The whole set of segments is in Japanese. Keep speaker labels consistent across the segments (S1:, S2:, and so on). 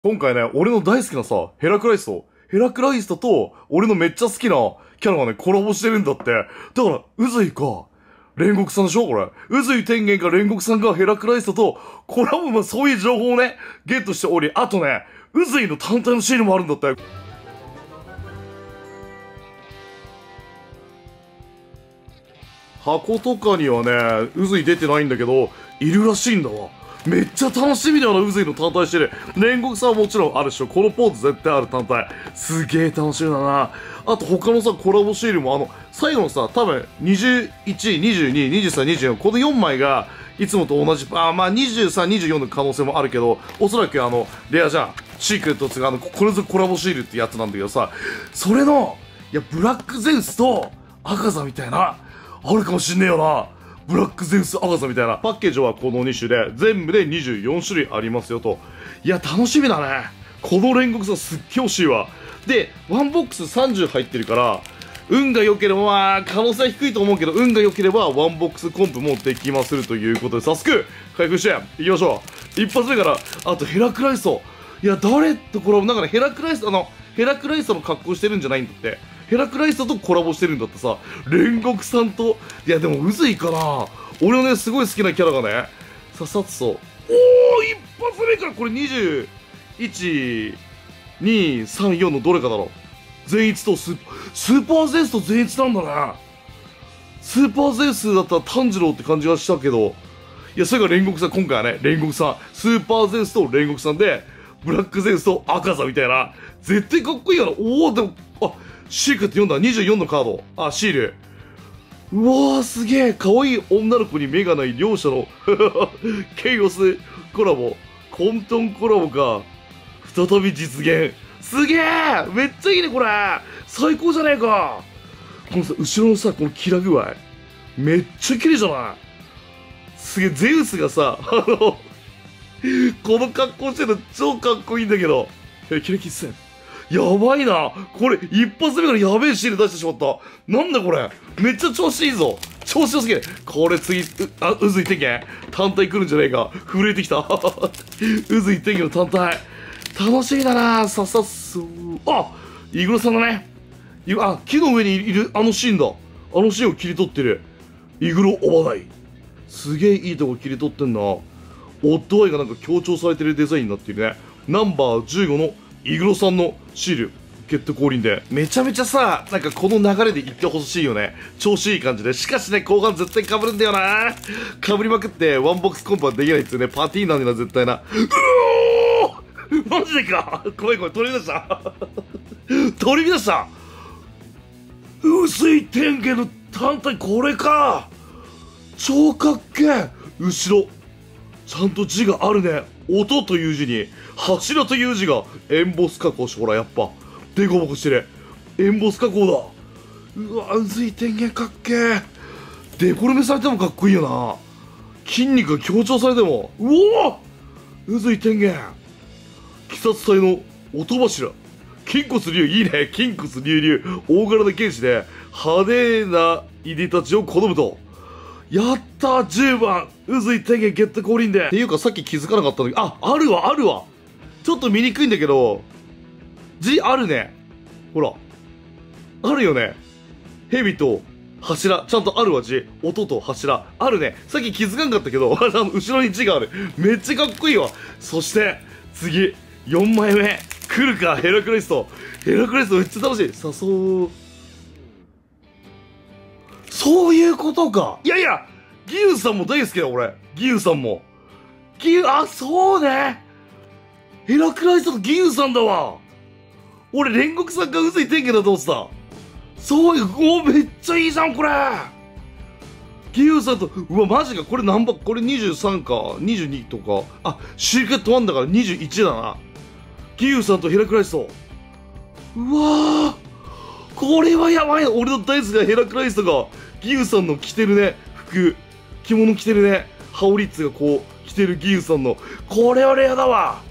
S1: 今回ね、俺の大好きなさ、ヘラクライストと、俺のめっちゃ好きなキャラがね、コラボしてるんだって。だから、宇髄か。煉獄さんでしょこれ。宇髄天元か煉獄さんがヘラクライストとコラボもそういう情報をね、ゲットしており、あとね、宇髄の単体のシールもあるんだって。箱とかにはね、宇髄出てないんだけど、いるらしいんだわ。めっちゃ楽しみだよな、宇髄の単体してる。煉獄さんはもちろんあるっしょ。このポーズ絶対ある単体。すげえ楽しみだな。あと他のさ、コラボシールも最後のさ、多分21、22、23、24、この4枚が、いつもと同じ、まあ23、24の可能性もあるけど、おそらくレアじゃん。シークレットつがこれぞコラボシールってやつなんだけどさ、それの、いや、ブラックゼウスと赤座みたいな、あるかもしんねえよな。ブラックゼウスアガサみたいな。パッケージはこの2種で、全部で24種類ありますよと。いや、楽しみだね。この煉獄さんすっげえ欲しいわ。で、ワンボックス30入ってるから、運が良ければ、まあ、可能性は低いと思うけど、運が良ければ、ワンボックスコンプもできまするということで、早速、開封して、いきましょう。一発目から、あとヘラクライスト。いや、誰とコラボ、だからヘラクライストの格好してるんじゃないんだって。ヘラクライストとコラボしてるんだってさ、煉獄さんと、いやでもうずいかな。俺のね、すごい好きなキャラがね、ささっそ、おー、一発目からこれ21、2、3、4のどれかだろう。善逸とスーパーゼウスと善逸なんだね。スーパーゼウスだったら炭治郎って感じがしたけど、いや、それが煉獄さん、今回はね、煉獄さん、スーパーゼウスと煉獄さんで、ブラックゼウスと赤座みたいな、絶対かっこいいよな。おー、でも、あ、シークレット読んだ24のカード。あ、シール。うわー、すげえ。可愛い女の子に目がない両者のケイオスコラボ。混沌コラボか。再び実現。すげえめっちゃいいね、これ最高じゃねえか。このさ、後ろのさ、このキラ具合。めっちゃ綺麗じゃないすげえ、ゼウスがさ、この格好してるの超かっこいいんだけど。キラキッセン。やばいな。これ、一発目からやべえシール出してしまった。なんだこれ。めっちゃ調子いいぞ。調子良すぎる。これ次、宇髄天元単体来るんじゃねえか。震えてきた。宇髄天元の単体。楽しみだな。ささっそあ、イグロさんだね。あ、木の上にいるあのシーンだ。あのシーンを切り取ってる。イグロオバダイ。すげえいいとこ切り取ってんな。オッドアイがなんか強調されてるデザインになってるね。ナンバー15のイグロさんのシールゲット降臨でめちゃめちゃさ、なんかこの流れでいってほしいよね。調子いい感じで。しかしね、後半絶対被るんだよな。被りまくってワンボックスコンパはできないっつうね。パティーなんだな、絶対な。うおーマジでか。ごめん取り乱した取り乱した。雨水天元の単体これか。超かっけえ。後ろちゃんと字があるね。音という字に柱という字がエンボス加工して、ほらやっぱデコボコしてる。エンボス加工だ。うわ、うずい天元かっけえ。デフォルメされてもかっこいいよな。筋肉が強調されても、うおうずい天元。鬼殺隊の音柱。筋骨龍、いいね。筋骨隆々。大柄な剣士で派手ないでたちを好むと。やったー !10 番宇髄天元ゲット降臨で。っていうかさっき気づかなかったんだけど、あるわちょっと見にくいんだけど、字あるね。ほら。あるよね。蛇と柱。ちゃんとあるわ、字。音と柱。あるね。さっき気づかなかったけど、後ろに字がある。めっちゃかっこいいわ。そして、次、4枚目。来るか、ヘラクレイスト。ヘラクレイストめっちゃ楽しい。そういうことか。いやいや、ギウさんも大好きだよ、俺。ギウさんも。そうね。ヘラクライストとギウさんだわ。俺、煉獄さんが宇髄天元だと思ってた。そういう、めっちゃいいじゃん、これ。ギウさんと、うわ、マジか。これこれ23か、22とか。あ、シークレット1だから21だな。ギウさんとヘラクライスト。うわー。これはやばいな。俺の大好きなヘラクライストが、ギウさんの着てるね、着物着てるね、ハオリッツがこう、着てるギウさんの、これはレアだわ。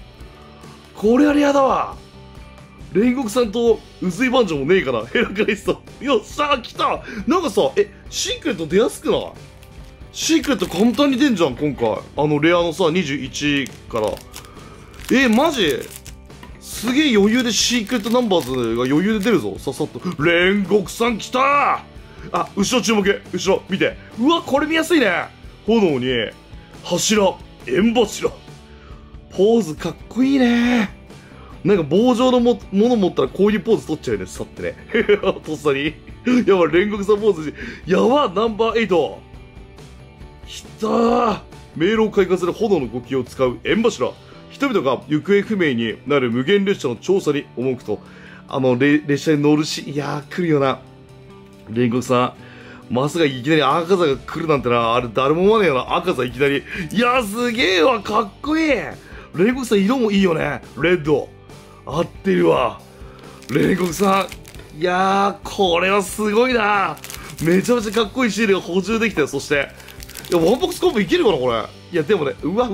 S1: 煉獄さんと、宇髄バンジョンもねえかな、ヘラクライスト。よっしゃー、来た。なんかさ、シークレット出やすくない？シークレット簡単に出んじゃん、今回。レアのさ、21から。マジすげえ余裕でシークレットナンバーズが余裕で出るぞ。さっさっと。煉獄さん来たー。あ、後ろ注目。後ろ、見て。うわ、これ見やすいね。炎に、柱、縁柱。ポーズかっこいいね。なんか棒状のもの持ったらこういうポーズ取っちゃうよね、さってね。とっさに。やばい、煉獄さんポーズ。やば、ナンバー8。きたー。迷路を開花する炎の動きを使う縁柱。人々が行方不明になる無限列車の調査に赴くと、列車に乗るし、いやー、来るよな。煉獄さん、まさかいきなり赤座が来るなんてな、あれ誰も思わねえよな、赤座いきなり。いやー、すげえわ、かっこいい。煉獄さん、色もいいよね、レッド。合ってるわ。煉獄さん、いやー、これはすごいな。めちゃめちゃかっこいいシールが補充できたよ、そして。いや、ワンボックスコンプいけるかな、これ。いや、でもね、うわ。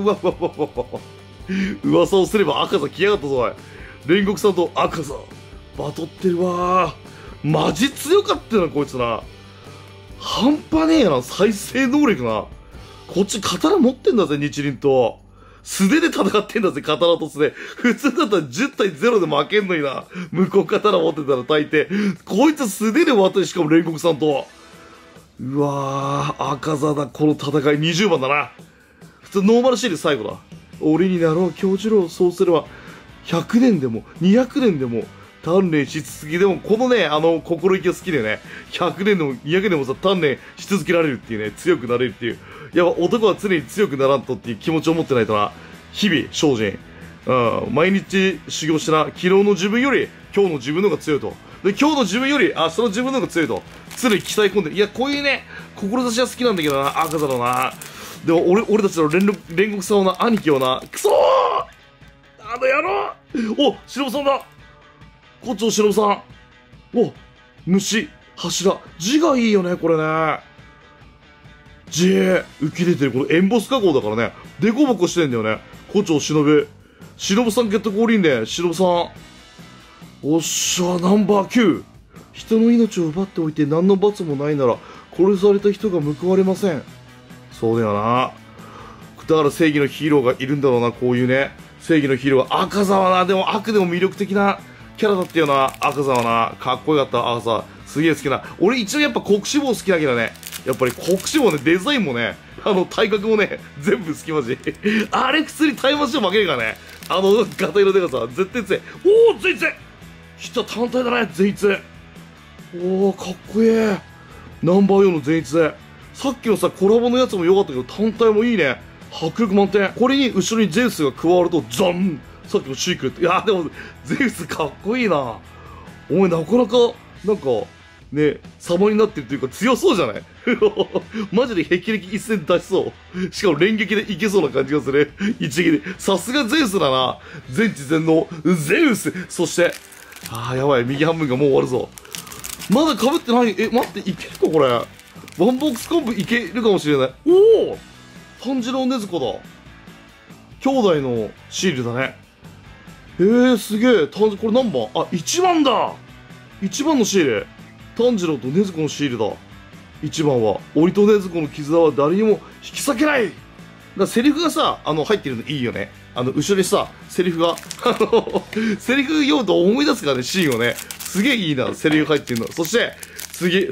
S1: 噂をすれば赤座来やがったぞ、おい。煉獄さんと赤座、バトってるわー。マジ強かったよな、こいつな。半端ねえよな、再生能力な。こっち刀持ってんだぜ、日輪と。素手で戦ってんだぜ、刀と素手。普通だったら10対0で負けんのにな。向こう刀持ってたら大抵。こいつ素手で割ってしかも煉獄さんと。うわー、赤座だ、この戦い。20番だな。普通ノーマルシール最後だ。俺になろう、京次郎。そうすれば、100年でも、200年でも、鍛錬し続けでも、このね、心意気が好きだよね。100年でも200年でもさ、鍛錬し続けられるっていうね、強くなれるっていう。やっぱ男は常に強くならんとっていう気持ちを持ってないとな。日々、精進。毎日修行してな、昨日の自分より、今日の自分の方が強いと。で、今日の自分より、明日の自分の方が強いと。常に鍛え込んで。いや、こういうね、志は好きなんだけどな、赤座だな。でも俺たちの煉獄さんをな、兄貴をな、くそー、あの野郎。お、忍さんだ。こっちの忍さん。お、虫、柱。字がいいよね、これね。字、浮き出てる。このエンボス加工だからね。デコボコしてんだよね。こっちの忍。忍さんゲット降臨で、忍さん。おっしゃ、ナンバー9。人の命を奪っておいて何の罰もないなら、殺された人が報われません。そうだよな。だから正義のヒーローがいるんだろうな、こういうね。正義のヒーローは赤座はな、でも悪でも魅力的なキャラだったよな、赤座はな。かっこよかった、赤座。すげえ好きな。俺一応やっぱ国志望好きだけどね。やっぱり国志望ね、デザインもね、体格もね、全部好きマジ。あれ普通にタイムマシン負けるからね。ガタイのデカさ、絶対強い。おー、全員来た、単体だね、全員おー、かっこいい。ナンバー4の全員さっきのさ、コラボのやつも良かったけど、単体もいいね。迫力満点。これに後ろにゼウスが加わると、ザン、さっきのシークレット。いやでも、ゼウスかっこいいな。お前なかなか、なんか、ね、様になってるというか強そうじゃないマジで霹靂一戦出しそう。しかも連撃でいけそうな感じがする。一撃で。さすがゼウスだな。全知全能、ゼウス。そして、やばい、右半分がもう終わるぞ。まだ被ってない。待って、いけるかこれ。ワンボックスコンプいけるかもしれない。おお、炭治郎禰豆子だ。兄弟のシールだね。すげえ。これ何番？あ、1番だ。1番のシール。炭治郎と禰豆子のシールだ。1番は、俺と禰豆子の絆は誰にも引き裂けない。セリフがさ、入ってるのいいよね。後ろにさ、セリフが、セリフ読むと思い出すからね、シーンをね。すげえいいな、セリフ入ってるの。そして、次、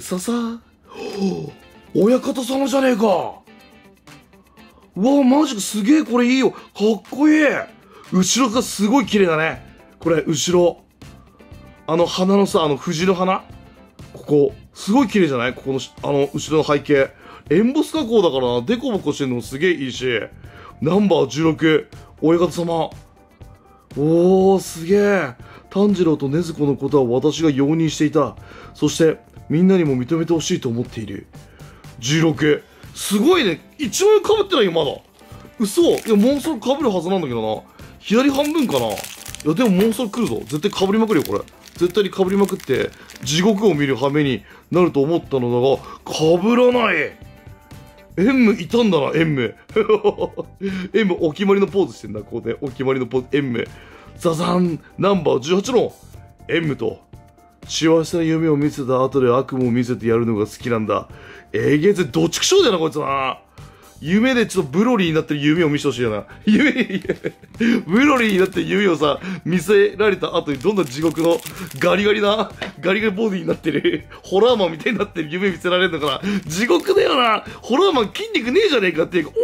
S1: 親方様じゃねえか。うわ、マジか、すげえ、これいいよ。かっこいい。後ろがすごい綺麗だね。これ、後ろ。花のさ、藤の花ここ、すごい綺麗じゃないここの、後ろの背景。エンボス加工だからな、デコボコしてるのもすげえいいし。ナンバー16、親方様。おー、すげえ。炭治郎と禰豆子のことは私が容認していた。そして、みんなにも認めてほしいと思っている。16。すごいね。一枚被ってないよ、まだ。嘘。いや、もうそろ被るはずなんだけどな。左半分かな。いや、でももうそろ来るぞ。絶対被りまくるよ、これ。絶対に被りまくって、地獄を見る羽目になると思ったのだが、被らない。エンムいたんだな、エンム。エンムお決まりのポーズしてんだ、ここで。お決まりのポーズ、エンム。ザザン、ナンバー18のエンムと、幸せな夢を見せた後で悪夢を見せてやるのが好きなんだ。ゲーゼどっちくしょうだよな、こいつな。 夢でちょっとブロリーになってる夢を見せてほしいよな。ブロリーになってる夢をさ、見せられた後にどんな地獄のガリガリボディになってる、ホラーマンみたいになってる夢見せられるのかな。地獄だよな。ホラーマン筋肉ねえじゃねえかっていうか、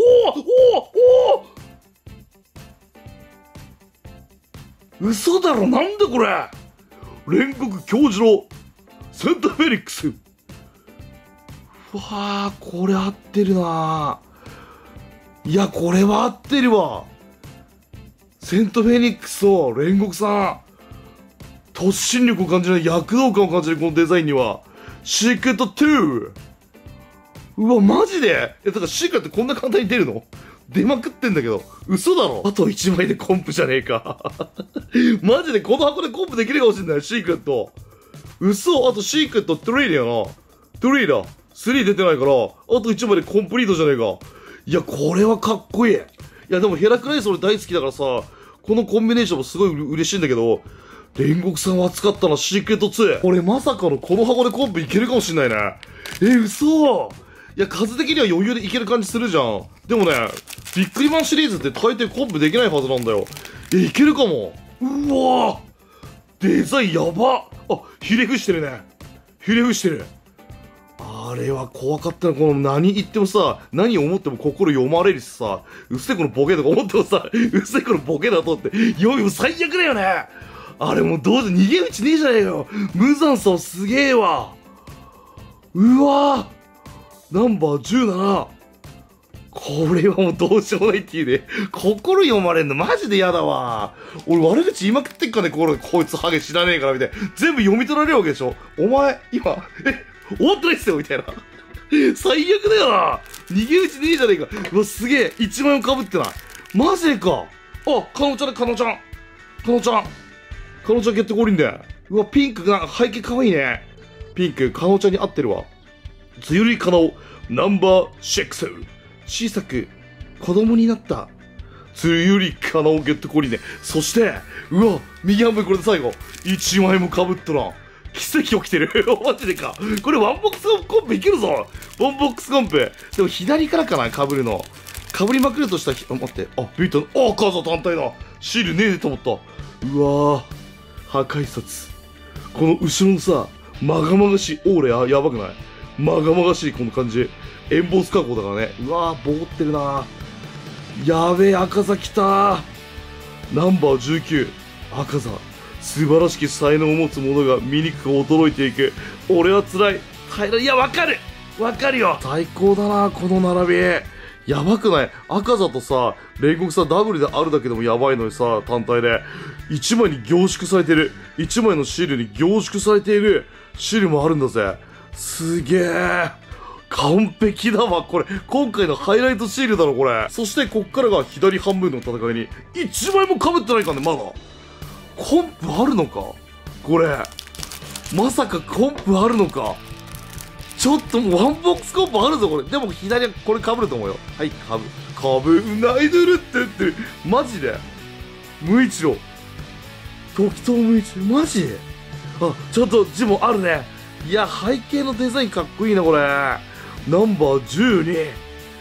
S1: 嘘だろ、なんだこれ。煉獄教授のセントフェニックス。うわー、これ合ってるな。いや、これは合ってるわ。セントフェニックスと煉獄さん。突進力を感じない、躍動感を感じるこのデザインには。シークレット2。うわ、マジでだからシークレットこんな簡単に出るの？出まくってんだけど。嘘だろ。あと1枚でコンプじゃねえか。マジでこの箱でコンプできるかもしんない、シークレット。嘘。あとシークレット3だよな。3だ。3出てないから、あと1枚でコンプリートじゃねえか。いや、これはかっこいい。いや、でもヘラクレイス俺大好きだからさ、このコンビネーションもすごい嬉しいんだけど、煉獄さんは熱かったな、シークレット2。これまさかのこの箱でコンプいけるかもしんないね。嘘。いや、数的には余裕でいける感じするじゃん。でもね、ビックリマンシリーズって大抵コンプできないはずなんだよ。いけるかも。うわぁ、デザインやば。あ、ひれ伏してるね。ひれ伏してる。あれは怖かったな。この何言ってもさ、何を思っても心読まれるしさ、うっせえこのボケとか思ってもさ、うっせえこのボケだとって、もう最悪だよね。あれもうどうせ逃げ道ねえじゃねえよ。無残さすげえわ。うわぁ、ナンバー17。これはもうどうしようもないっていうね。心読まれんのマジで嫌だわ。俺悪口言いまくってっかね、こいつハゲ知らねえからみたいな。全部読み取られるわけでしょ。お前、今、終わってないっすよみたいな。最悪だよな。逃げ道ねえじゃねえか。うわ、すげえ。1枚も被ってない。マジか。あ、カノちゃんだ、カノちゃんゲットコリンで。うわ、ピンクが、背景かわいいね。ピンク、カノちゃんに合ってるわ。つゆりかなお、ナンバー6。小さく、子供になった。つゆりかなおゲットコリンで。そして、うわ、右半分これで最後。1枚も被ったな。奇跡起きてる。マジでか。これワンボックスコンプいけるぞ。ワンボックスコンプ。でも左からかな、被るの。被りまくるとしたら、待って。あ、ビート、あ、カーザ単体だ。シールねえと思った。うわぁ。破壊札。この後ろのさ、まがまがしい。オーレやばくない？まがまがしいこの感じ。エンボース加工だからね。うわぁ、ボコってるな。やべえ、赤座来た。ナンバー19。赤座。素晴らしき才能を持つ者が醜く衰えていく。俺は辛い。いや、わかるよ。最高だな、この並び。やばくない？赤座とさ、煉獄さ、ダブルであるだけでもやばいのにさ、単体で。1枚に凝縮されてる。1枚のシールに凝縮されているシールもあるんだぜ。すげえ。完璧だわ、これ。今回のハイライトシールだろ、これ。そして、こっからが左半分の戦いに、1枚も被ってないからね、まだ。コンプあるのかこれ。まさかコンプあるのか。ちょっともうワンボックスコンプあるぞ、これ。でも左はこれ被ると思うよ。はい、被んないでるって言ってる。マジで無一郎。時藤無一郎。マジあ、ちょっと字もあるね。いや、背景のデザインかっこいいな、これ。ナンバー12。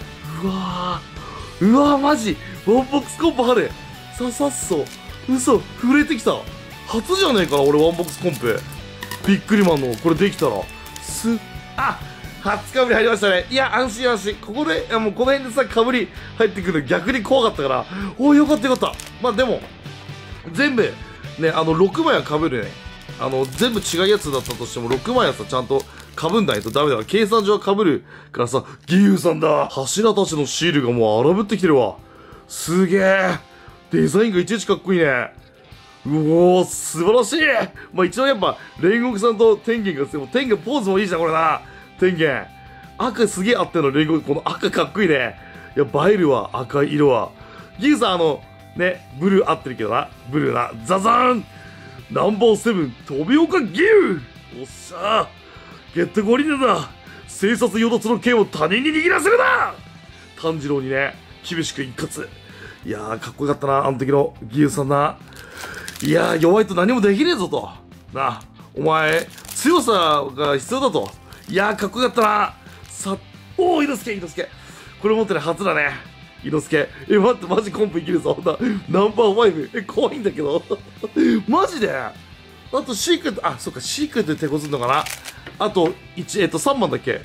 S1: うわー、マジワンボックスコンプある。さっそ。嘘、震えてきた。初じゃねえかな、俺ワンボックスコンプ。ビックリマンの、これできたら。初かぶり入りましたね。いや、安心。ここで、もうこの辺でさ、かぶり入ってくるの逆に怖かったから。おー、よかった。まあでも、全部、ね、6枚はかぶるね。全部違うやつだったとしても、6枚はさ、ちゃんとかぶんないとダメだから、計算上はかぶるからさ、義勇さんだ。柱たちのシールがもう荒ぶってきてるわ。すげえ。デザインがいちいちかっこいいね。うおー、素晴らしい。まあ一応やっぱ、煉獄さんと天元が、天元ポーズもいいじゃん、これな。天元。赤すげえ合ってんの、煉獄。この赤かっこいいね。いや、映えるわ、赤い色は。ギグさんね、ブルー合ってるけどな。ブルーな。ザザーンナンバー7、飛び岡ギューおっしゃーゲットゴリラだ生殺与奪の剣を他人に握らせるな炭治郎にね、厳しく一括。いやー、かっこよかったな、あの時のギユさんな。いやー、弱いと何もできねえぞと。な、お前、強さが必要だと。いやー、かっこよかったな。おー、伊之助。 これ持ってる初だね。伊之助。待って、マジコンプいけるぞ。ナンバー5。怖いんだけど。マジであと、シークレット、そっか、シークレットで手こずんのかな。あと、3番だっけ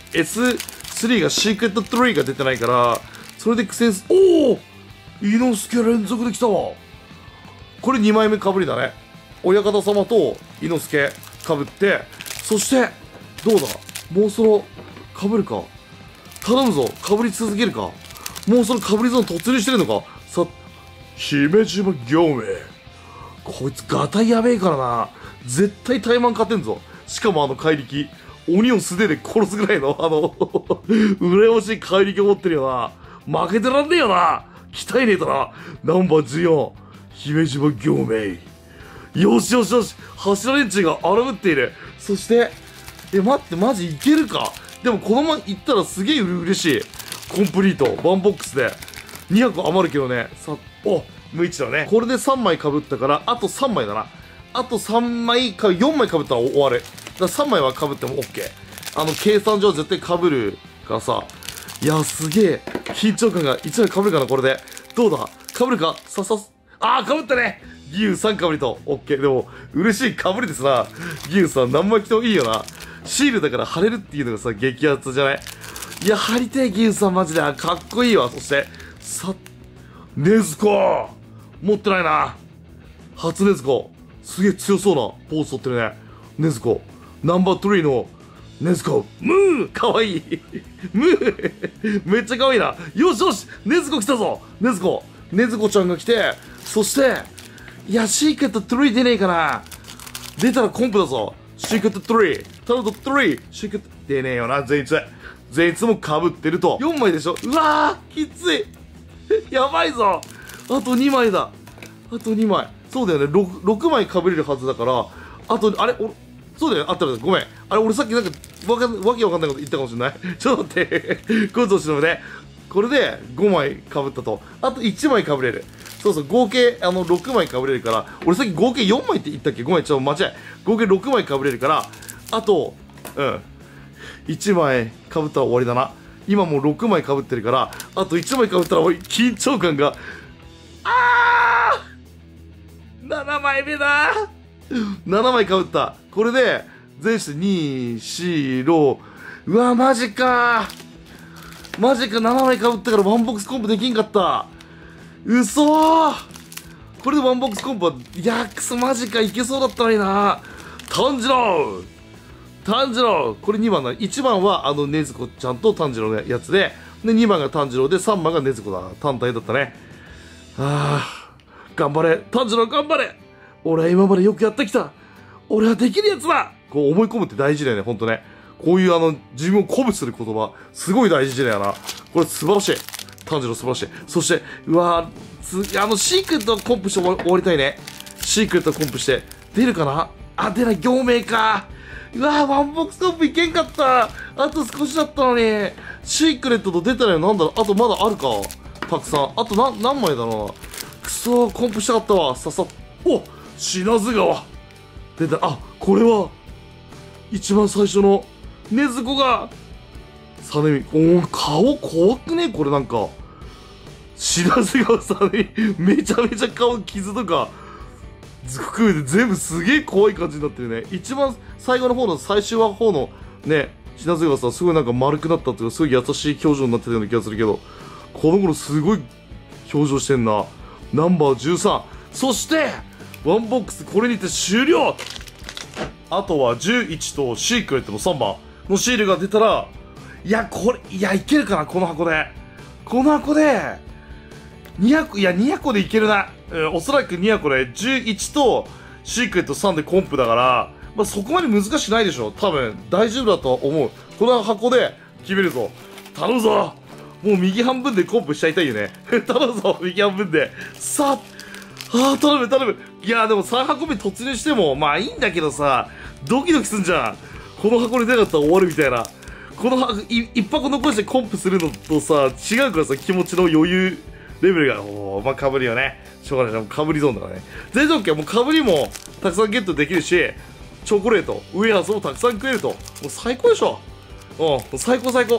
S1: ?S3 がシークレット3が出てないから、それで苦戦す、おお伊之助連続で来たわ。これ2枚目かぶりだね。親方様と伊之助かぶって、そして、どうだもうそろ、かぶるか頼むぞ、かぶり続けるかもうそのかぶりゾーン突入してるのかさ、姫島行明。こいつガタイやべえからな。絶対怠慢勝てんぞ。しかも怪力。鬼を素手で殺すぐらいの、羨ましい怪力を持ってるよな。負けてらんねえよな。鍛えねえとな。ナンバー14、姫島行明。よしよしよし。柱連中が荒ぶっている。そして、待って、マジいけるか。でもこのままいったらすげえ嬉しい。コンプリート。ワンボックスで。200余るけどね。無一だね。これで3枚被ったから、あと3枚だな。あと3枚4枚被ったら終わる。だから3枚は被っても OK。計算上絶対被るからさ。いや、すげえ。緊張感が1枚被るかな、これで。どうだ被るか被ったね。ギウさん被りと。OK。でも、嬉しい被りですな。ギウさん何枚着てもいいよな。シールだから貼れるっていうのがさ、激アツじゃない？いや、貼りてえ、ギウさんマジで。かっこいいわ。そして、禰豆子持ってないな。初禰豆子。すげえ強そうなポーズ取ってるね。禰豆子。ナンバー3の禰豆子。ムーかわいい。ムーめっちゃかわいいな。よしよし禰豆子来たぞ禰豆子。禰豆子ちゃんが来て、そして、いや、シークレット3出ねえかな。出たらコンプだぞ。シークレット3。タロット3。シークレット出ねえよな、全員。全員も被ってると。4枚でしょ。うわーきついやばいぞ。あと2枚だ。あと2枚。そうだよね。6枚被れるはずだから、あと、そうだよね。あったらごめん。俺さっきなんか、わけわかんないこと言ったかもしれない。ちょっと待って。これどうしようね。これで5枚被ったと。あと1枚被れる。そうそう、合計、6枚被れるから、俺さっき合計4枚って言ったっけ？ごめん、ちょっと間違え。合計6枚被れるから、あと、1枚被ったら終わりだな。今もう6枚被ってるから、あと1枚被ったら緊張感が、7枚目だ7枚被った。これで、全して2、4、6、うわ、マジか7枚被ったからワンボックスコンプできんかった。嘘ー。これでワンボックスコンプは、いや、くそ、マジか、いけそうだったのにな。炭治郎これ2番だ。1番は禰豆子ちゃんと炭治郎のやつで、2番が炭治郎で、3番が禰豆子だ。単体だったね。頑張れ炭治郎頑張れ。俺は今までよくやってきた。俺はできるやつだ。こう思い込むって大事だよね、ほんとね。こういう自分を鼓舞する言葉、すごい大事だよな。これ素晴らしい。炭治郎素晴らしい。そして、うわー、シークレットコンプして終わりたいね。シークレットコンプして。出るかな。出ない、行明か。うわー、ワンボックスコンプいけんかった。あと少しだったのに。シークレットと出たらなんだろう。あとまだあるか。たくさん。あと何枚だろうな。くそー、コンプしたかったわ。品津川。出た。これは、一番最初の、禰豆子が、顔怖くねこれなんか。品津川さね、めちゃめちゃ顔傷とか、服で全部すげえ怖い感じになってるね。一番最後の方の最終話の方のね、品津川さんすごいなんか丸くなったっていうか、すごい優しい表情になってたような気がするけど、この頃すごい表情してんな。ナンバー13。そして、ワンボックスこれにて終了。あとは11とシークレットの3番のシールが出たら、いけるかなこの箱で。200個でいけるな。おそらく200個で11とシークレット3でコンプだから、そこまで難しくないでしょ。多分大丈夫だとは思う。この箱で決めるぞ。頼むぞ。もう右半分でコンプしちゃいたいよね。頼むぞ、右半分で。さあ、頼む。いやでも3箱目突入しても、いいんだけどさ、ドキドキすんじゃん。この箱に出なかったら終わるみたいな。この箱、一箱残してコンプするのとさ、違うからさ、気持ちの余裕レベルが、被るよね。しょうがない。被りゾーンだからね。全然 OK。もう被りもたくさんゲットできるし、チョコレート、ウエハースもたくさん食えると。もう最高でしょ。最高。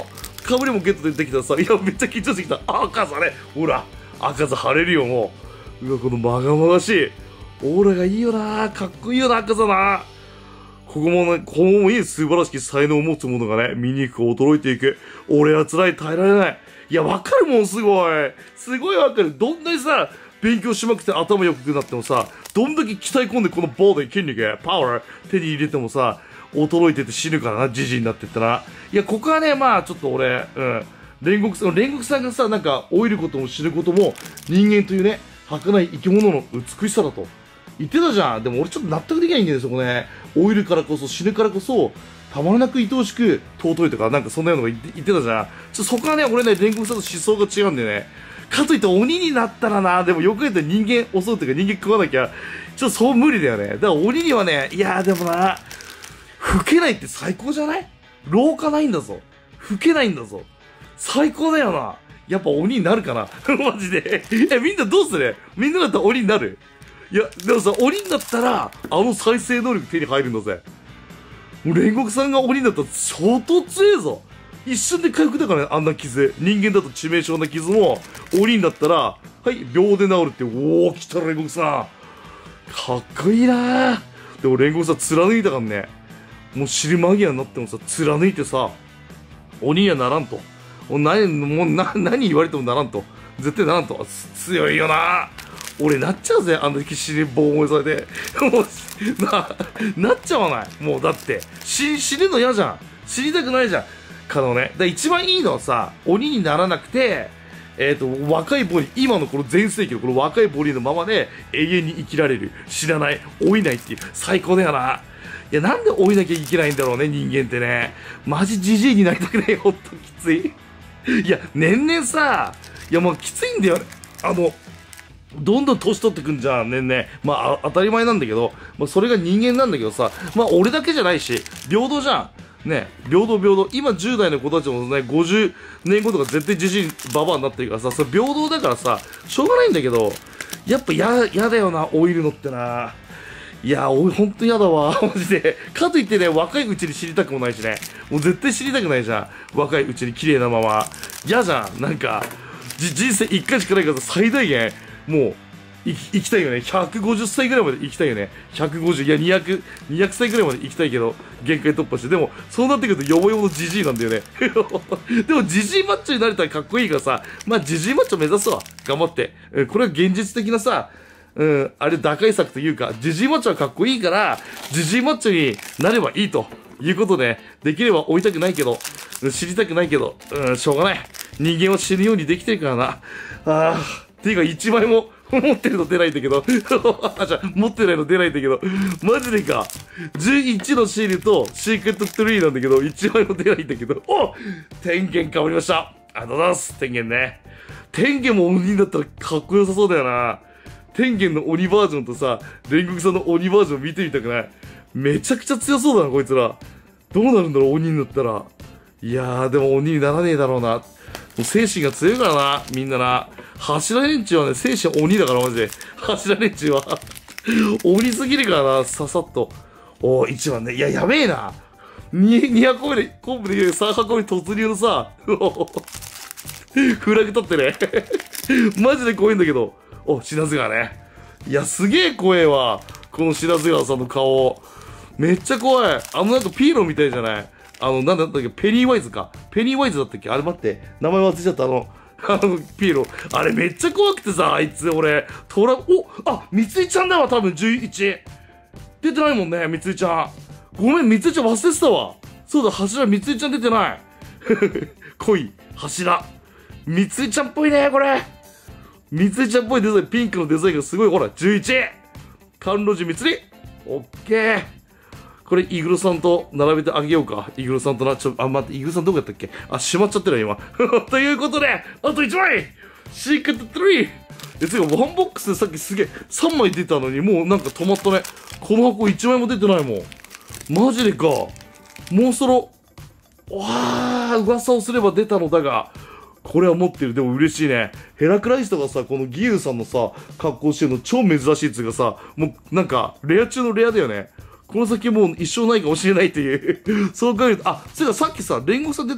S1: かぶりもゲットできたらさ、いや、めっちゃ緊張してきた。赤座ね。ほら、赤座晴れるよ、もう。うわ、このまがまがしい。オーラがいいよな、かっこいいよな、赤座な。ここもね、こうもいい素晴らしき才能を持つ者がね、醜く驚いていく。俺は辛い、耐えられない。いや、わかるもん、すごい。すごいわかる。どんなにさ、勉強しまくって頭良くなってもさ、どんだけ鍛え込んでこのボーで筋肉、パワー、手に入れてもさ、衰えてて死ぬからな、じじいになってったら。いや、ここはね、まあ、ちょっと俺、煉獄さんがさ、なんか、老いることも死ぬことも、人間というね、儚い生き物の美しさだと。言ってたじゃん。でも俺ちょっと納得できないんだよね、そこね。老いるからこそ、死ぬからこそ、たまらなく愛おしく、尊いとか、なんかそんなようなのが言ってたじゃん。そこはね、俺ね、煉獄さんの思想が違うんだよね。かといって鬼になったらな、でもよく言って人間襲うというか人間食わなきゃ、ちょっとそう無理だよね。だから鬼にはね、いやーでもな、老けないって最高じゃない？老化ないんだぞ。老けないんだぞ。最高だよな。やっぱ鬼になるかなマジで。みんなどうする？みんなだったら鬼になる？いや、でもさ、鬼になったら、再生能力手に入るんだぜ。もう煉獄さんが鬼になったら相当強えぞ。一瞬で回復だからね、あんな傷。人間だと致命傷な傷も、鬼になったら、はい、秒で治るって、おー、来た煉獄さん。かっこいいなー。でも煉獄さん貫いたからね。もう死ぬ間際になってもさ、貫いてさ、鬼にはならんと。何言われてもならんと。絶対ならんと。強いよな俺なっちゃうぜ、あの時死に棒燃えされて。もう、なっちゃわない。もうだって、死ぬの嫌じゃん。死にたくないじゃん。ね。一番いいのはさ、鬼にならなくて、若いボディ、今のこの全盛期のこの若いボディのままで永遠に生きられる。死なない。老いないっていう。最高だよな。いや、なんで老いなきゃいけないんだろうね、人間ってね。マジジジイになりたくない。ほんときつい。いや、年々さ、いやもうきついんだよね。どんどん年取ってくんじゃん、年々。まあ、当たり前なんだけど、まあ、それが人間なんだけどさ、まあ、俺だけじゃないし、平等じゃん。ね、平等。今10代の子たちもね、50年後とか絶対じじいババアになってるからさ、それ平等だからさ、しょうがないんだけど、やっぱやだよな、老いるのってな。いや、ほんとやだわ、マジで。かといってね、若いうちに知りたくもないしね。もう絶対知りたくないじゃん。若いうちに綺麗なまま。嫌じゃん。なんか、人生1回しかないから最大限、もう、生きたいよね。150歳ぐらいまで生きたいよね。150、いや200歳ぐらいまで生きたいけど、限界突破して。でも、そうなってくるとヨボヨボのジジイなんだよね。でも、ジジイマッチョになれたらかっこいいからさ、まあ、ジジイマッチョ目指すわ。頑張って。これは現実的なさ、あれ打開策というか、ジジイマッチョはかっこいいから、ジジイマッチョになればいいということで、できれば追いたくないけど、知りたくないけど、しょうがない。人間は死ぬようにできてるからな。っていうか1枚も持ってるの出ないんだけど持ってないの出ないんだけど、マジでか。11のシールとシークレットトリーなんだけど、1枚も出ないんだけど、天元変わりました。ありがとうございます、天元ね。天元も鬼になったらかっこよさそうだよな。天元の鬼バージョンとさ、煉獄さんの鬼バージョン見てみたくない？めちゃくちゃ強そうだな、こいつら。どうなるんだろう、鬼になったら。いやー、でも鬼にならねえだろうな。もう精神が強いからな、みんなな。柱連中はね、精神鬼だからマジで。柱連中は鬼すぎるからな、ささっと。1番ね。いや、やべえな。200個目で、コンプで言う3箱目突入のさ、フラグ立ってね。マジで怖いんだけど。品津川ね。いや、すげえ怖えわ。この品津川さんの顔。めっちゃ怖い。なんかピーロみたいじゃない？なんだったっけ？ペニーワイズか。ペニーワイズだったっけ？あれ待って。名前忘れちゃった。ピーロ。あれめっちゃ怖くてさ、あいつ、俺、みついちゃんだわ、多分11。出てないもんね、みついちゃん。ごめん、みついちゃん忘れてたわ。そうだ、柱、みついちゃん出てない。濃い、柱。みついちゃんっぽいね、これ。みついちゃんっぽいデザイン、ピンクのデザインがすごい、ほら、11。甘露寺みつり。オッケー。これ、イグルさんと並べてあげようか。イグルさんとな、待って、イグルさんどこやったっけ？しまっちゃってるよ、今。ということで、あと1枚シークレット3！つうか、ワンボックスでさっきすげえ、3枚出たのに、もうなんか止まったね。この箱1枚も出てないもん。マジでか。もうそろ、噂をすれば出たのだが、これは持ってる。でも嬉しいね。ヘラクライストがさ、この義勇さんのさ、格好してるの超珍しいっつうかさ、もうなんか、レア中のレアだよね。この先もう一生ないかもしれないっていう。そう考えると、そういえばさっきさ、煉獄さん出たか。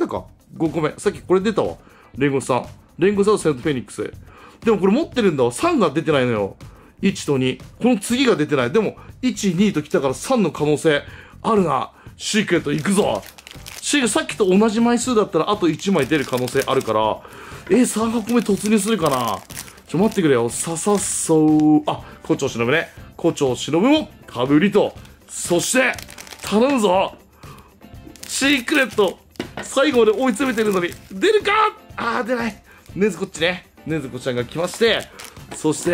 S1: 5個目。さっきこれ出たわ。煉獄さん。煉獄さんとセントフェニックス。でもこれ持ってるんだわ。3が出てないのよ。1と2。この次が出てない。でも、1、2と来たから3の可能性あるな。シークレット行くぞ。さっきと同じ枚数だったらあと1枚出る可能性あるから、3箱目突入するかな。待ってくれよ。そう。あ、胡蝶忍ね。胡蝶忍もかぶりと。そして、頼むぞ。シークレット。最後まで追い詰めてるのに、出るか。出ない。ねずこっちね。ねずこちゃんが来まして、そして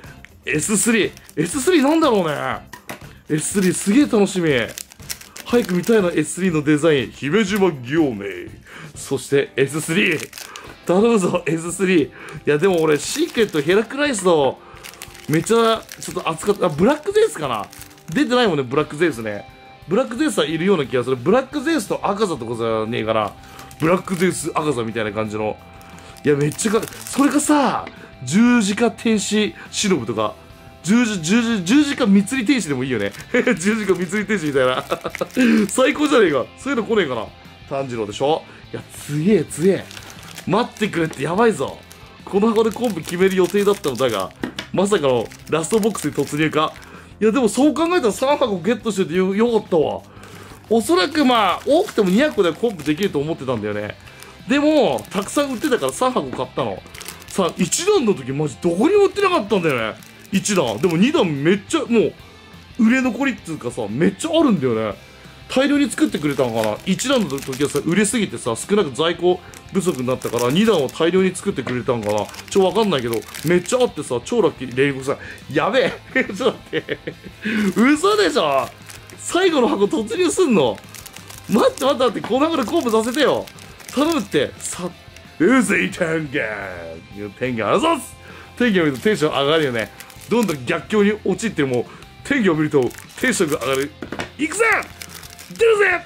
S1: 、S3。S3 なんだろうね。S3 すげえ楽しみ。早く見たいな、S3 のデザイン。姫島行明。そして S3。頼むぞ、S3。いや、でも俺、シークレットヘラクライスの、めっちゃ、ちょっと熱かった。ブラックゼウスかな。出てないもんね、ブラックゼウスね。ブラックゼウスはいるような気がする。ブラックゼウスと赤座とかじゃねえかな。ブラックゼウス赤座みたいな感じの。いや、めっちゃそれがさ、十字架天使忍とか、十字架蜜り天使でもいいよね。十字架蜜り天使みたいな。最高じゃねえか。そういうの来ねえかな。炭治郎でしょ。いや、強え。待ってくれってやばいぞ。この箱でコンプ決める予定だったのだが、まさかのラストボックスに突入か。いや、でもそう考えたら3箱ゲットしててよかったわ。おそらく多くても200個でコンプできると思ってたんだよね。でも、たくさん売ってたから3箱買ったの。さあ、1段の時マジどこにも売ってなかったんだよね。1段。でも2段めっちゃもう、売れ残りっていうかさ、めっちゃあるんだよね。大量に作ってくれたのかな。1段の時はさ、売れすぎてさ、少なく在庫不足になったから、2段を大量に作ってくれたのかな。わかんないけど、めっちゃあってさ、超ラッキー、煉獄さん。やべえちょっと待って。嘘でしょ。最後の箱突入すんの。待って、この箱でコンプさせてよ。頼むって。うずい天元。天元あざっす。天元を見るとテンション上がるよね。どんどん逆境に陥っても、天元を見るとテンションが上がる。行くぜ。出るぜ。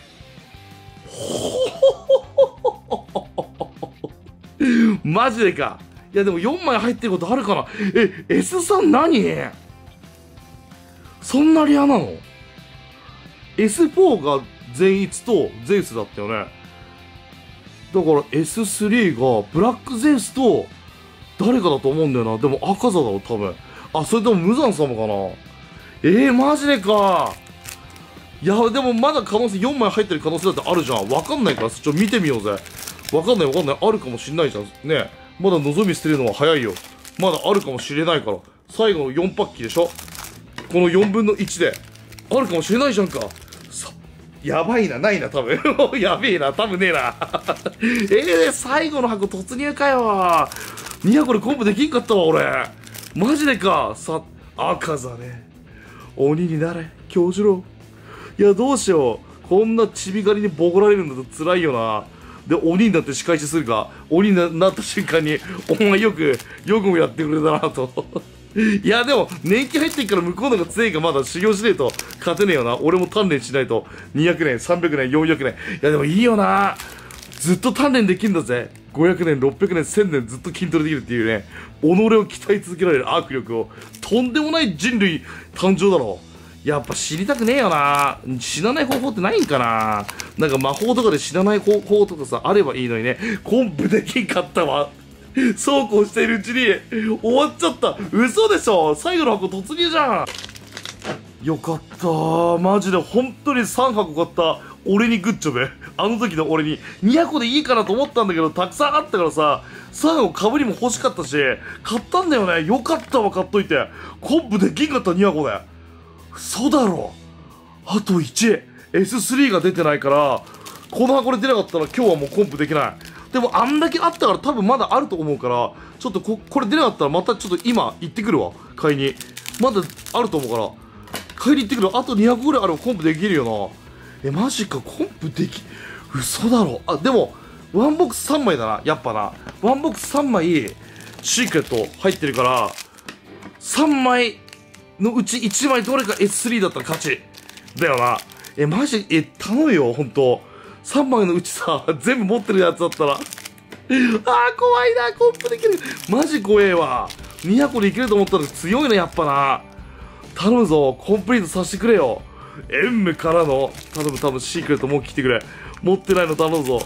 S1: マジでか。いやでも4枚入ってることあるかな。S3 何そんなレアなの？ S4 が善逸とゼウスだったよね。だから S3 がブラックゼウスと誰かだと思うんだよな。でも赤座だろ多分。それとも無惨様かな。マジでか。いやでもまだ可能性4枚入ってる可能性だってあるじゃん。わかんないから見てみようぜ。わかんない。あるかもしんないじゃんね。まだ望み捨てるのは早いよ。まだあるかもしれないから。最後の4パッキーでしょ。この4分の1であるかもしれないじゃんか。やばいな、ないな、多分。やべえな、多分ねえな。最後の箱突入かよ。これコンプできんかったわ、俺。マジでか。赤座ね。鬼になれ、京次郎。いや、どうしよう。こんなちび狩りにボコられるんだと辛いよな。で、鬼になって仕返しするか。鬼になった瞬間に、お前よくもやってくれたなと。いや、でも、年季入ってっから向こうのが強いかまだ修行しねえと勝てねえよな。俺も鍛錬しないと。200年、300年、400年。いや、でもいいよな。ずっと鍛錬できんだぜ。500年、600年、1000年ずっと筋トレできるっていうね。己を鍛え続けられる握力を。とんでもない人類誕生だろ。やっぱ知りたくねえよな。死なない方法ってないんかな。なんか魔法とかで死なない方法とかさ、あればいいのにね。コンプできんかったわ。そうこうしているうちに終わっちゃった。嘘でしょ。最後の箱突入じゃん。よかったー。マジで本当に3箱買った俺にグッジョブ。あの時の俺に200個でいいかなと思ったんだけど、たくさんあったからさ、3箱かぶりも欲しかったし買ったんだよね。よかったわ、買っといて。コンプできんかった200個で。嘘だろ。あと1 S3 が出てないから、この箱で出なかったら今日はもうコンプできない。でもあんだけあったから多分まだあると思うから、ちょっとこれ出なかったらまたちょっと今行ってくるわ。買いに。まだあると思うから、買いに行ってくる。あと200ぐらいあればコンプできるよな。マジか、コンプでき、嘘だろ。でも、ワンボックス3枚だな。やっぱな。ワンボックス3枚、シークレット入ってるから、3枚のうち1枚どれか S3 だったら勝ち。だよな。マジ、頼むよ、ほんと。3枚のうちさ、全部持ってるやつだったら。怖いな、コンプできる。マジ怖えわ。200個でいけると思ったら強いな、やっぱな。頼むぞ、コンプリートさせてくれよ。エンムからの、多分シークレットもう来てくれ。持ってないの頼むぞ。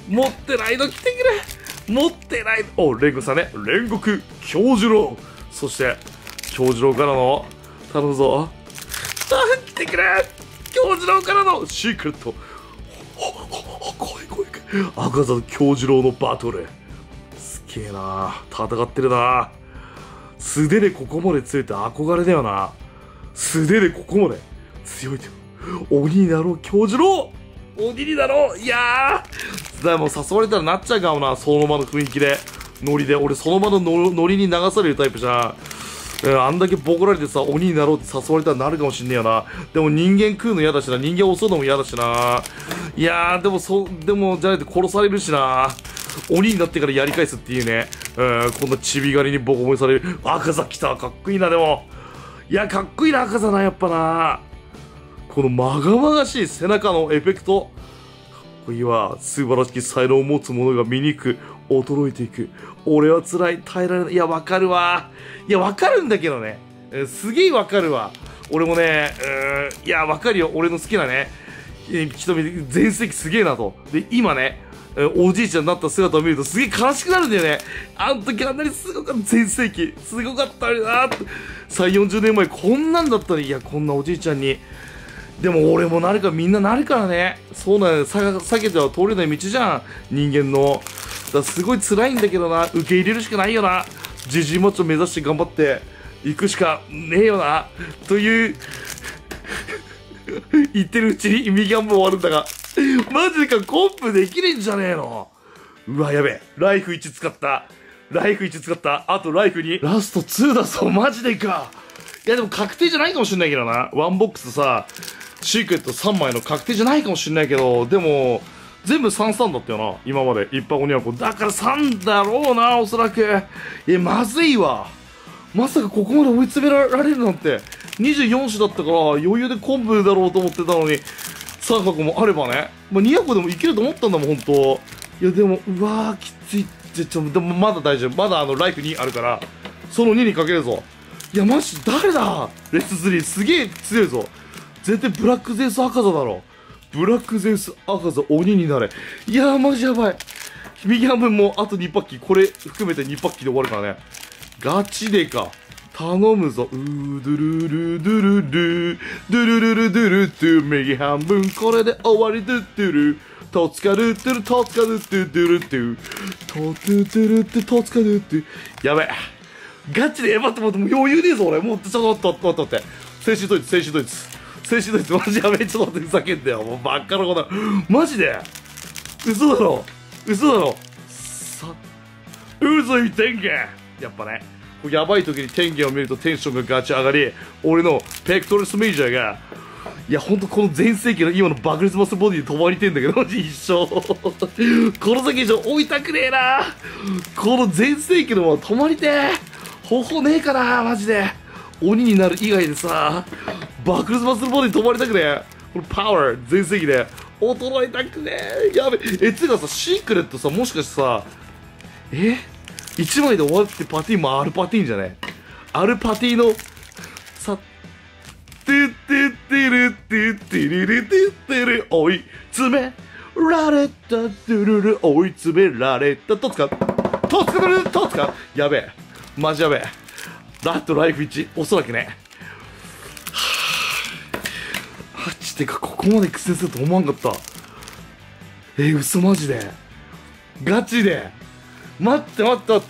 S1: 持ってないの来てくれ。持ってないの。お、煉獄さんね。煉獄京次郎。そして京次郎からの頼むぞ。来てくれ。京次郎からのシークレット。怖い怖い。赤座京次郎のバトル。すげえな。戦ってるな。素手でここまで強いって憧れだよな。素手でここまで強いって。鬼になろう京次郎。鬼になろう。いやー、でも誘われたらなっちゃうかもな。その場の雰囲気で、ノリで。俺その場のノリに流されるタイプじゃん。あんだけボコられてさ、鬼になろうって誘われたらなるかもしんねえよな。でも人間食うの嫌だしな。人間襲うのも嫌だしな。いやー、でもじゃなくて殺されるしな。鬼になってからやり返すっていうね。こんなちび狩りにボコボコにされる。赤座来た。かっこいいな、でも。いや、かっこいいな、赤座な、やっぱな。このまがまがしい背中のエフェクト。かっこいいわ。素晴らしき才能を持つ者が醜く、衰えていく。俺は辛い、耐えられない。いや、わかるわ。いや、わかるんだけどね。すげえわかるわ。俺もね、いや、わかるよ。俺の好きなね、人見て、全盛期すげえなと。で、今ね、おじいちゃんになった姿を見るとすげえ悲しくなるんだよね。あの時あんなにすごかった、全盛期。すごかったのになーって。3、40年前こんなんだったのに、いや、こんなおじいちゃんに。でも俺もなるからみんななるからね。そうなんだよ。避けては通れない道じゃん。人間の。だからすごい辛いんだけどな。受け入れるしかないよな。ジジイマッチョ目指して頑張っていくしかねえよな。という、言ってるうちに右半分終わるんだが。マジか、コンプできるんじゃねえの。うわ、やべえ。ライフ1使った。ライフ1使った。あとライフ2。ラスト2だぞ、マジでか。いやでも確定じゃないかもしんないけどな。ワンボックスさ、シークレット3枚の確定じゃないかもしんないけど、でも、全部3-3だったよな。今まで。一般鬼はこう。だから3だろうな、おそらく。まずいわ。まさかここまで追い詰められるなんて。24種だったから余裕でコンプだろうと思ってたのに、3箱もあればね。まあ、2箱でもいけると思ったんだもん、ほんと。いやでも、うわー、きついって。でもまだ大丈夫。まだライフ2あるから、その2にかけるぞ。いや、マジ、誰だレス3、すげえ強いぞ。絶対ブラックゼウス赤座だろ。ブラックゼウス赤座鬼になれ。いやー、マジやばい。右半分もあと2パッキー、これ含めて2パッキーで終わるからね。ガチでか。頼むぞ。ドゥルルドゥルル、ドゥルルルドゥルドゥ、右半分これで終わりドゥドゥル。トツカルドゥル、トツカルドゥドゥルドゥ、トトゥドゥルドゥ、トツカルドゥ。やべえ。ガチで、待って待って、もう余裕ねえぞ、俺。もう、ちょっと待って。精神ドイツ。精神ドイツ、マジやべえ、ちょっと待って、ふざけんだよ。もう、ばっかのこと。マジで嘘だろ。嘘い天元。やっぱね、やばい時に天元を見るとテンションがガチ上がり、俺のペクトルスメイジャーが、いや、ほんとこの全盛期の今の爆裂マスボディで止まりてんだけど、マジ一生。この先以上追いたくねえな。この全盛期のまま止まりてえ。方法ねえかな、マジで。鬼になる以外でさ、爆裂マスボディ止まりたくねえ。このパワー、全盛期で。衰えたくねえ。やべえ。つうかさ、シークレットさ、もしかしてさ、1枚で終わるってパティーンもあるパティーンじゃねあるパティーの、さ、トゥットゥットゥルトゥットゥルルトゥットゥル、追い詰められた、トゥルル、追い詰められた、トツカやべえ。マジやべえ。ライフ1、おそらくね。マジでか、ここまで苦戦すると思わんかった。嘘マジで。ガチで。待って。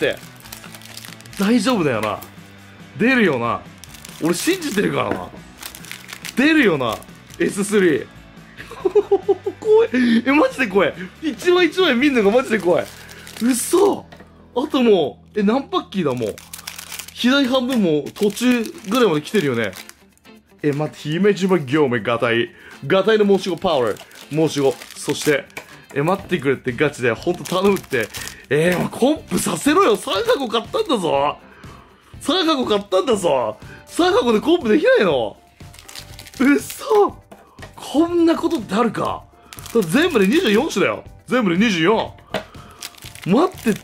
S1: 大丈夫だよな。出るよな。俺信じてるからな。出るよな。S3。怖い。マジで怖い。一枚一枚見んのがマジで怖い。嘘。あともう、何パッキーだもう。左半分も途中ぐらいまで来てるよね。待って、姫島業務ガタイの申し子パワー。申し子。そして、待ってくれってガチで、ほんと頼むって。コンプさせろよ。3箱買ったんだぞ。3箱でコンプできないの。嘘。こんなことってあるか。全部で24種だよ。全部で24。待ってって。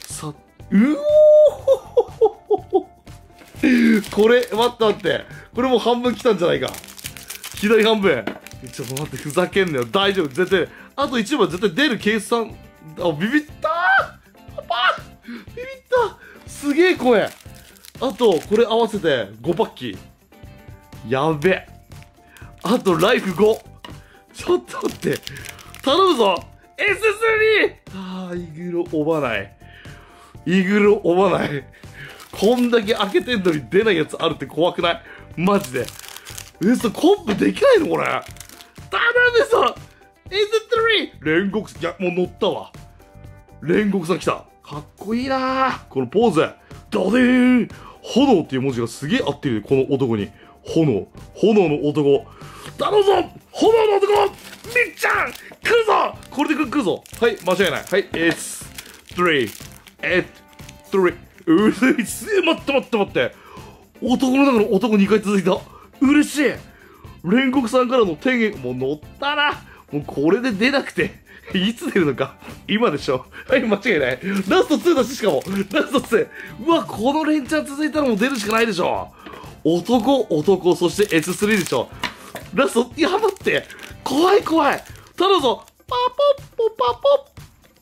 S1: これ、待って。これもう半分来たんじゃないか。左半分。ちょっと待って、ふざけんなよ。大丈夫。絶対。あと1枚絶対出る計算あ、ビビったーパパビビったすげえ声。あと、これ合わせて5パッキー。やべえ。あと、ライフ5。ちょっと待って。頼むぞ !S3! ああ、イグロ追わない。イグロ追わない。こんだけ開けてんのに出ないやつあるって怖くない？マジで。嘘、コンプできないのこれ。頼むぞ !S3! 煉獄さん、いや、もう乗ったわ。煉獄さん来た。かっこいいなー。このポーズ。ドデーン。炎っていう文字がすげえ合ってるね、この男に。炎の男。頼むぞ炎の男みっちゃん来るぞこれで来るぞはい、間違いない。はい、3、3。うるせえ、待って。男の中の男2回続いた。嬉しい。煉獄さんからの天元、もう乗ったな。もうこれで出なくて。いつ出るのか今でしょ。はい、間違いない。ラスト2だし、しかも。ラスト2。うわ、この連チャン続いたらもう出るしかないでしょ。男、そして S3 でしょ。ラスト、やばって。怖い。頼むぞ。パポッポパポッ。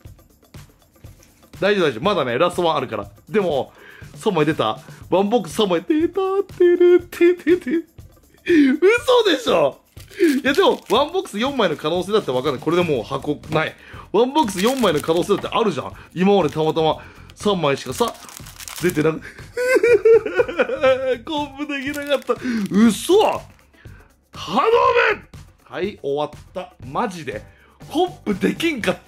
S1: 大丈夫。まだね、ラスト1あるから。でも、3枚出た。ワンボックス3枚出た。嘘でしょ。いやでも、ワンボックス4枚の可能性だってわかんない。これでもう箱ない。ワンボックス4枚の可能性だってあるじゃん。今までたまたま3枚しかさ、出てなく、コンプできなかった。嘘頼むはい、終わった。マジで。コンプできんかった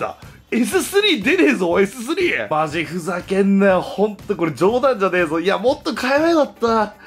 S1: 。S3 出ねえぞ、S3! マジふざけんなよ。ほんとこれ冗談じゃねえぞ。いや、もっと買えばよかった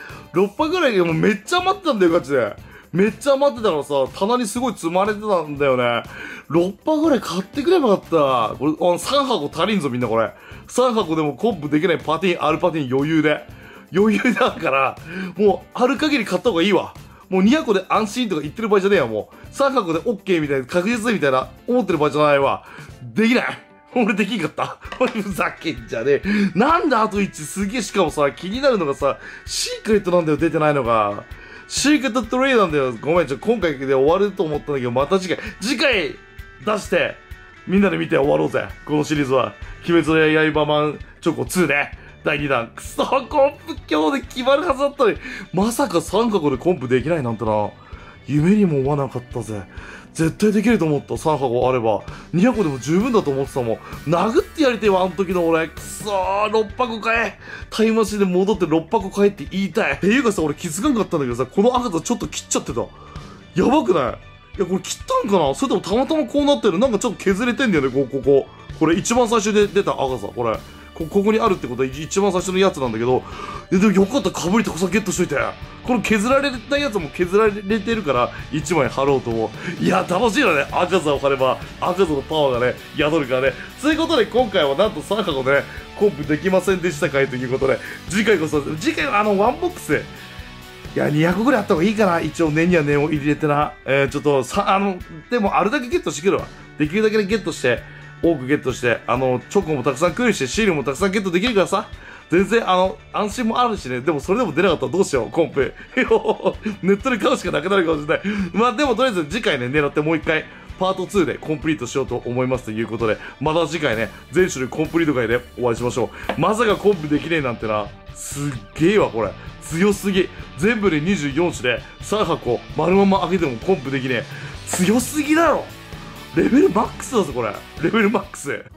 S1: 。6パぐらいでもうめっちゃ余ってたんだよ、ガチで。めっちゃ余ってたからさ、棚にすごい積まれてたんだよね。6パぐらい買ってくればよかった。これ、3箱足りんぞ、みんなこれ。3箱でもコンプできないパティン、あるパティン余裕で。余裕だから、もう、ある限り買った方がいいわ。もう2箱で安心とか言ってる場合じゃねえよ、もう。3箱で OK みたいな、確実みたいな、思ってる場合じゃないわ。できない。俺できんかった。俺ふざけんじゃねえ。なんであと1すげえ、しかもさ、気になるのがさ、シークレットなんだよ、出てないのが。シークレットトレイなんだよ。ごめん、今回で終わると思ったんだけど、また次回出して、みんなで見て終わろうぜ。このシリーズは。鬼滅の刃マンチョコ2ね。第2弾。くそ、コンプ今日で決まるはずだったのに。まさか3箱でコンプできないなんてな。夢にも思わなかったぜ。絶対できると思った。3箱あれば。2箱でも十分だと思ってたもん。殴ってやりてえわ、あの時の俺。くそー、6箱買え。タイムマシンで戻って6箱買えって言いたい。っていうかさ、俺気づかんかったんだけどさ、この赤さちょっと切っちゃってた。やばくない？いや、これ切ったんかな？それともたまたまこうなってる。なんかちょっと削れてんだよね、ここ。これ一番最初で出た赤さ、これ。ここにあるってことは一番最初のやつなんだけど、いやでもよかった、かぶりとこさゲットしといて。この削られたやつも削られてるから、1枚貼ろうと思う。いや、楽しいよね。赤さを貼れば、赤さのパワーがね、宿るからね。そういうことで今回はなんと3箱でね、コンプできませんでしたかいということで、次回ワンボックス、いや、200ぐらいあった方がいいかな。一応念には念を入れてな。ちょっと、でもあるだけゲットしてくるわ。できるだけゲットして、多くゲットして、チョコもたくさん来るし、シールもたくさんゲットできるからさ。全然、安心もあるしね。でもそれでも出なかったらどうしよう、コンプ。ネットで買うしかなくなるかもしれない。まあでもとりあえず次回ね、狙ってもう一回、パート2でコンプリートしようと思いますということで、また次回ね、全種類コンプリート会でお会いしましょう。まさかコンプできねえなんてな。すっげえわ、これ。強すぎ。全部で24種で3箱丸まま開けてもコンプできねえ。強すぎだろ。レベルマックスだぞ、これ。レベルマックス。